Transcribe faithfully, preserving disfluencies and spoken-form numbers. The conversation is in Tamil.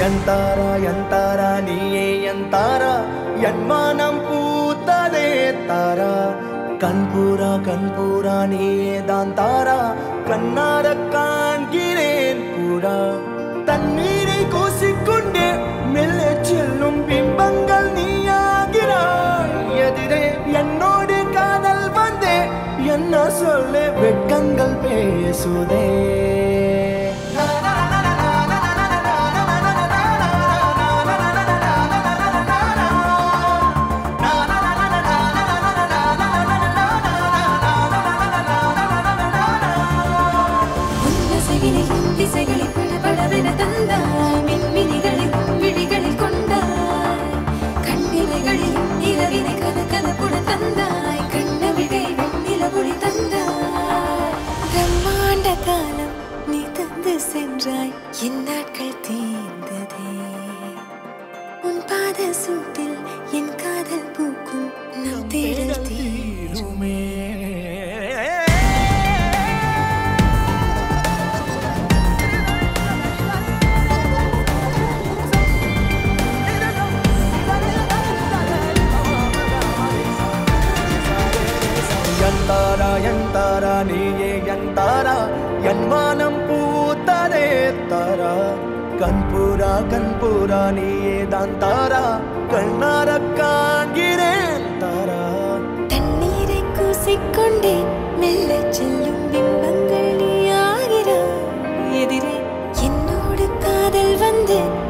எந்தாரா எந்தாரா நீயே எந்தாரா என் மனம் பூத்ததே தாரா கண்பூரா கண்பூரா நீயே தான் தாரா கண்ணார காண்கிறேன் பூரா தண்ணீரை கூசிக்கொண்டே மெல்ல செல்லும் பிம்பங்கள் நீயாகிறாய் எதிரே என்னோடு காதல் வந்தே என்ன சொல்ல வெட்கங்கள் பேசுதே என் நாட்கள் தீர்ந்ததே உன் பாத சூட்டில் என் காதல் பூக்கும் நம் தேடல் தீருமே எந்தாரா எந்தாரா நீயே எந்தாரா என் வானம் பூத்ததே தாரா கண்பூரா கண்பூரா நீயே தான் தாரா கண்ணார காண்கிறேன் தாரா தண்ணீரை கூசிக்கொண்டே மெல்ல செல்லும் பிம்பங்கள் நீ ஆகிறாய் எதிரே என்னோடு காதல் வந்து